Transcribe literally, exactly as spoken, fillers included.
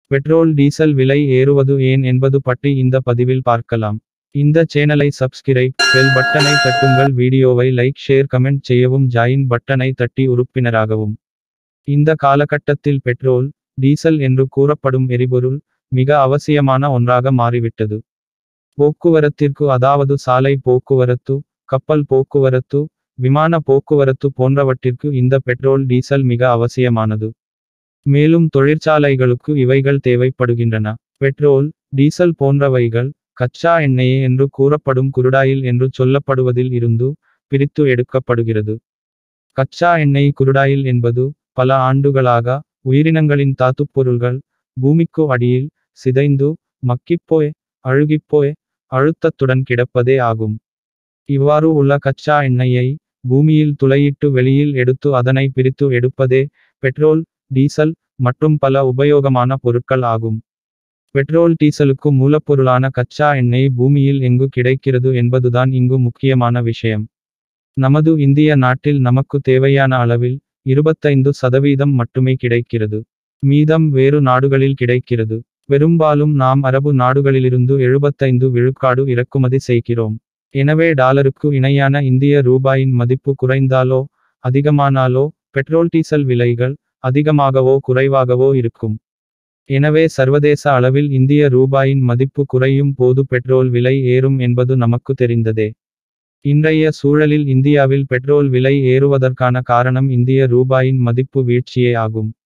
Petrol diesel விலை ஏறுவது ஏன் என்பது பற்றி இந்த பதிவில் பார்க்கலாம். இந்த சேனலை சப்ஸ்கிரைப், பெல் பட்டனை தட்டுங்கள். வீடியோவை லைக், ஷேர், கமெண்ட் செய்யவும். ஜாயின் பட்டனை தட்டி உறுப்பினராகவும். இந்த காலகட்டத்தில் பெட்ரோல், டீசல் என்று கூறப்படும் எரிபொருள் மிக அவசியமான ஒன்றாக மாறிவிட்டது. போக்குவரத்திற்கு, அதாவது சாலை போக்குவரத்து, கப்பல் போக்குவரத்து, விமான போக்குவரத்து போன்றவற்றிற்கு இந்த பெட்ரோல் டீசல் மிக அவசியமானது. மேலும் தொழிற்சாலைகளுக்கு இவைகள் தேவைப்படுகின்றன. பெட்ரோல், டீசல் போன்றவைகள் கச்சா எண்ணெயே என்று கூறப்படும் குருடாயில் என்று சொல்லப்படுவதில் இருந்து பிரித்து எடுக்கப்படுகிறது. கச்சா எண்ணெய் குருடாயில் என்பது பல ஆண்டுகளாக உயிரினங்களின் தாத்துப்பொருள்கள் பூமிக்கு அடியில் சிதைந்து மக்கிப்போய் அழுகிப்போய் அழுத்தத்துடன் கிடப்பதே ஆகும். இவ்வாறு உள்ள கச்சா எண்ணெயை பூமியில் துளையிட்டு வெளியில் எடுத்து அதனை பிரித்து எடுப்பதே பெட்ரோல், டீசல் மற்றும் பல உபயோகமான பொருட்கள் ஆகும். பெட்ரோல் டீசலுக்கு மூலப்பொருளான கச்சா எண்ணெய் பூமியில் எங்கு கிடைக்கிறது என்பதுதான் இங்கு முக்கியமான விஷயம். நமது இந்திய நாட்டில் நமக்கு தேவையான அளவில் இருபத்தைந்து சதவீதம் மட்டுமே கிடைக்கிறது. மீதம் வேறு நாடுகளில் கிடைக்கிறது. பெரும்பாலும் நாம் அரபு நாடுகளிலிருந்து எழுபத்தைந்து விழுக்காடு இறக்குமதி செய்கிறோம். எனவே டாலருக்கு இணையான இந்திய ரூபாயின் மதிப்பு குறைந்தாலோ அதிகமானாலோ பெட்ரோல் டீசல் விலைகள் அதிகமாகவோ குறைவாகவோ இருக்கும். எனவே சர்வதேச அளவில் இந்திய ரூபாயின் மதிப்பு குறையும் போது பெட்ரோல் விலை ஏறும் என்பது நமக்கு தெரிந்ததே. இன்றைய சூழலில் இந்தியாவில் பெட்ரோல் விலை ஏறுவதற்கான காரணம் இந்திய ரூபாயின் மதிப்பு வீழ்ச்சியே ஆகும்.